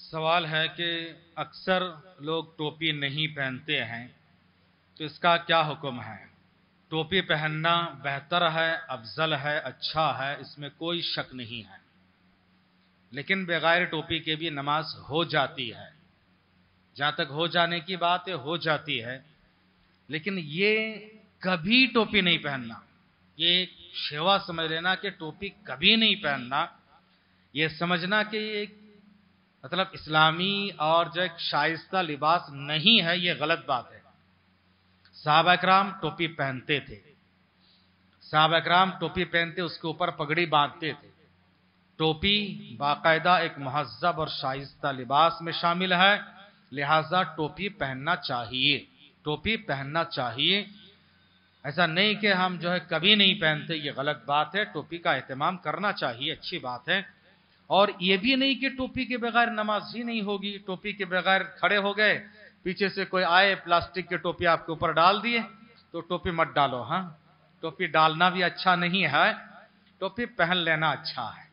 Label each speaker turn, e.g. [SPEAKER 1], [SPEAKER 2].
[SPEAKER 1] سوال ہے کہ اکثر لوگ ٹوپی نہیں پہنتے ہیں تو اس کا کیا حکم ہے؟ ٹوپی پہننا بہتر ہے، افضل ہے، اچھا ہے، اس میں کوئی شک نہیں ہے، لیکن بغیر ٹوپی کے بھی نماز ہو جاتی ہے۔ جہاں تک ہو جانے کی بات ہے ہو جاتی ہے، لیکن یہ کبھی ٹوپی نہیں پہننا، یہ ایک شیوا سمجھ لینا کہ ٹوپی کبھی نہیں پہننا، یہ سمجھنا کہ یہ ایک مطلب اسلامی اور جو ایک شائستہ لباس نہیں ہے، یہ غلط بات ہے۔ صحابہ اکرام ٹوپی پہنتے تھے، صحابہ اکرام ٹوپی پہنتے اس کے اوپر پگڑی باندھتے تھے۔ ٹوپی باقاعدہ ایک مہذب اور شائستہ لباس میں شامل ہے، لہذا ٹوپی پہننا چاہیے، ٹوپی پہننا چاہیے۔ ایسا نہیں کہ ہم جو ہے کبھی نہیں پہنتے، یہ غلط بات ہے۔ ٹوپی کا اہتمام کرنا چاہیے، اچھی بات ہے۔ اور یہ بھی نہیں کہ ٹوپی کے بغیر نماز ہی نہیں ہوگی، ٹوپی کے بغیر کھڑے ہو گئے، پیچھے سے کوئی آئے پلاسٹک کی ٹوپی آپ کے اوپر ڈال دیے تو ٹوپی مت ڈالو۔ ہاں، ٹوپی ڈالنا بھی اچھا نہیں ہے، ٹوپی پہن لینا اچھا ہے۔